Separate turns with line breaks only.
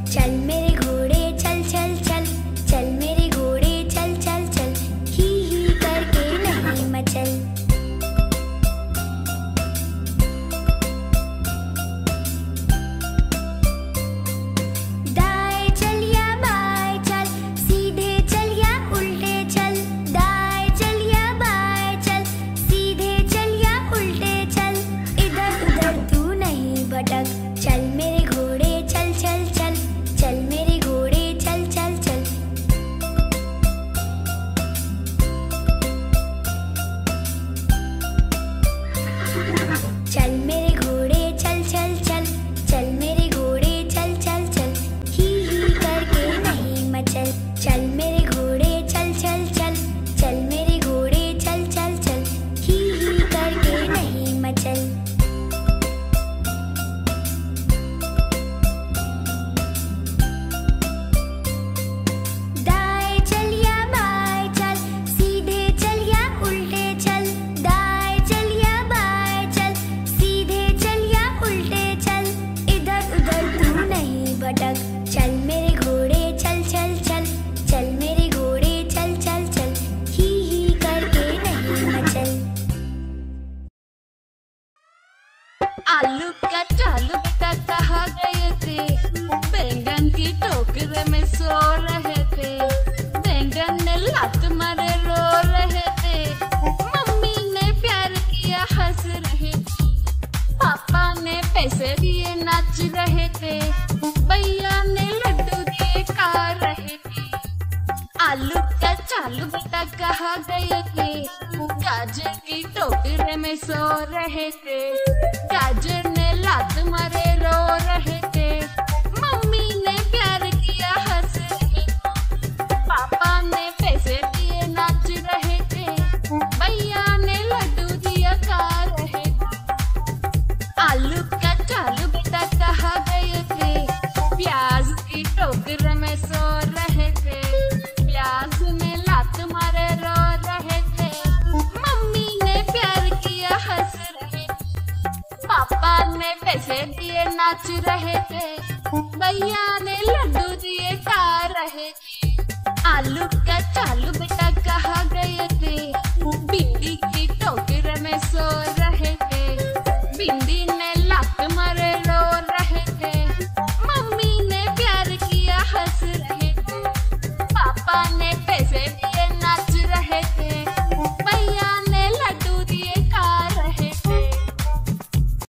चल मेरे घोड़े चल चल चल, चल मेरे घोड़े चल चल चल, ही करके नहीं मचल। दाएं चल या बाएं चल, सीधे चल या उल्टे चल, दाएं चल या बाएं चल, सीधे चल या उल्टे चल, इधर उधर तू नहीं भटक। चल मेरे घोड़े चल चल चल, चल मेरे घोड़े चल चल चल। चल मेरे घोड़े चल चल चल, चल मेरे घोड़े चल चल चल, ही करके नहीं मचल। चल मेरे घोड़े चल चल चल, चल मेरे घोड़े चल चल चल, ही करके नहीं मचल। दाएं चल या बाएं चल, सीधे चल या उल्टे चल, दाएं चल या बाएं चल, सीधे चल या उल्टे चल, इधर उधर तू नहीं भटक। चल मेरे घोड़े चल चल चल, चल मेरे घोड़े चल चल चल, ही करके नहीं मचल।
आलू का चालू बेटा कहाँ गए थे? बैंगन की टोकरे में सो रहे थे। बैंगन ने लात मारे रो रहे थे। मम्मी ने प्यार किया हंस रहे थे। पापा ने पैसे दिए नाच रहे थे। भैया ने लड्डू दिए खा रहे थे। आलू का चालू बेटा कहाँ गए थे? गाजर की टोकरे में सो रहे थे। गाजर ने लात मारे रो रहे थे। मम्मी ने प्यार किया हंस रहे थे। पापा ने पैसे दिए नाच रहे थे। भैया ने लड्डू दिया खा रहे थे। आलू का चालू बेटा कहाँ गए थे? प्याज की टोकरे में सो रहे थे। प्याज ने लात मारे रो रहे थे। मम्मी ने प्यार किया हंस रहे थे। पापा ने पैसे दिए नाच रहे थे। भैया ने लड्डू दिए खा रहे थे। आलू का चालू बेटा कहाँ गए थे? भिंडी की टोकरे में सो रहे